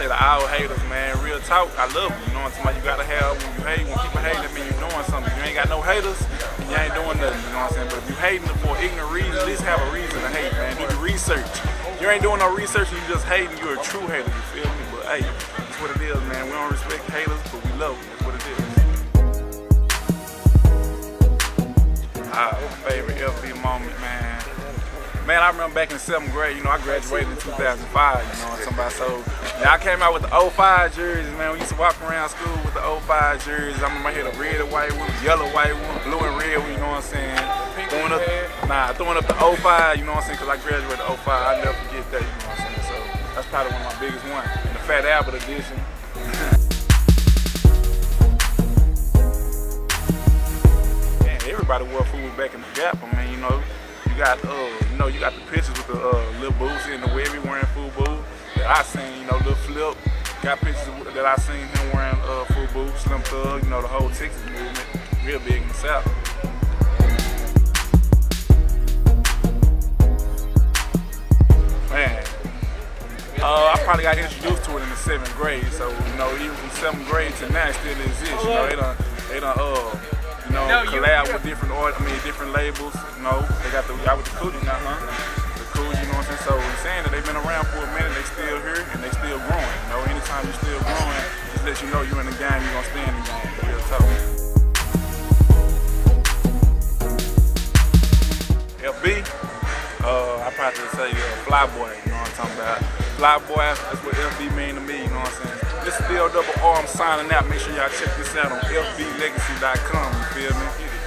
say the owl haters, man. Real talk, I love them. You know what I'm saying? You gotta have, when you hate, when people hate, that mean you're doing something. If you ain't got no haters, then you ain't doing nothing, you know what I'm saying? But if you hating for ignorant reasons, at least have a reason to hate, man. Do the research. You ain't doing no research and you just hating, you're a true hater, you feel me? But hey, that's what it is, man. We don't respect haters, but we love them. That's what it is. My favorite FB moment, man. Man, I remember back in 7th grade, you know, I graduated in 2005, you know what I'm talking about? So, yeah, I came out with the 05 jerseys, man. We used to walk around school with the 05 jerseys. I remember I had a red and white one, yellow white one, blue and red one, you know what I'm saying? Throwing up the 05, you know what I'm saying? Because I graduated 05, I'll never forget that, you know what I'm saying? So, that's probably one of my biggest ones. And the Fat Albert edition. Man, everybody wore Fubu back in the Gap, I mean, you know. You got the pictures with the Lil Boosie and the Webby wearing Fubu that I seen, you know, Lil Flip. Got pictures that I seen him wearing Fubu, Slim Thug, you know, the whole Texas movement, real big in the South. Man, I probably got introduced to it in the 7th grade, so, you know, even from 7th grade to now, it still exists, you know, they done collab with different different labels, you know. They got y'all with the Coogee now, huh? The Coogee, you know what I'm saying? So I'm saying that they've been around for a minute, they still here, and they still growing. You know, anytime you're still growing, just let you know you're in the game, you're gonna stay in the game. Real talk. FB, I probably say Flyboy, you know what I'm talking about. Flyboy, that's what FB mean to me, you know what I'm saying? This is Bill Double R, I'm signing out. Make sure y'all check this out on fblegacy.com, you feel me?